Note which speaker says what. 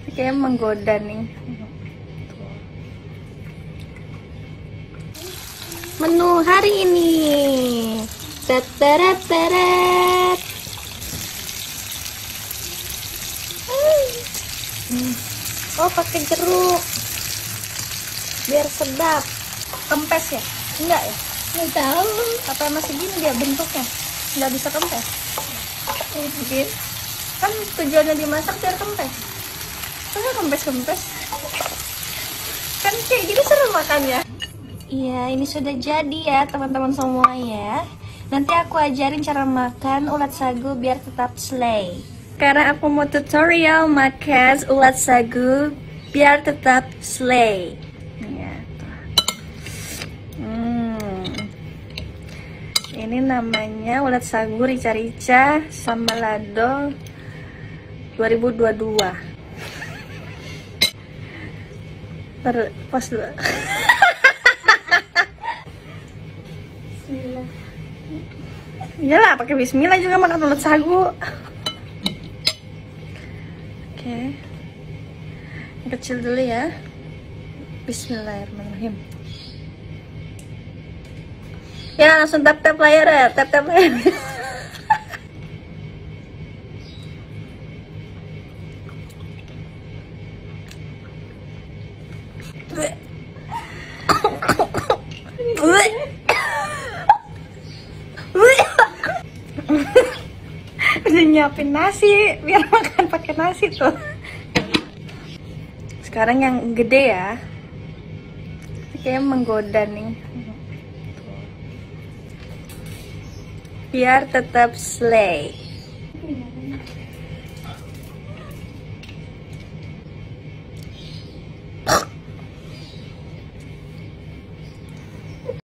Speaker 1: Kayaknya menggoda nih. Menu hari ini. Tatarat. Oh, pakai jeruk. Biar sedap. Kempes ya? Enggak ya?
Speaker 2: Nggak tahu.
Speaker 1: Apa masih gini dia bentuknya? Nggak bisa kempes? Mungkin. Kan tujuannya dimasak biar kempes. Masa kempes-kempes? Kan kayak gini seru makannya. Iya, ini sudah jadi ya teman-teman semua ya. Nanti aku ajarin cara makan ulat sagu biar tetap slay. Sekarang aku mau tutorial makan ulat sagu biar tetap slay. Ya, tuh. Ini namanya ulat sagu rica-rica sama lado 2022. Pas dulu.
Speaker 2: Bismillah.
Speaker 1: Iyalah, pakai bismillah juga makan ulat sagu. Oke. Yang kecil dulu ya. Bismillahirrahmanirrahim. Ya, langsung tap-tap layar ya, tap-tap layar. Udah nyiapin nasi biar makan pakai nasi tuh. Sekarang yang gede ya. Kayaknya menggoda nih. Biar tetap slay.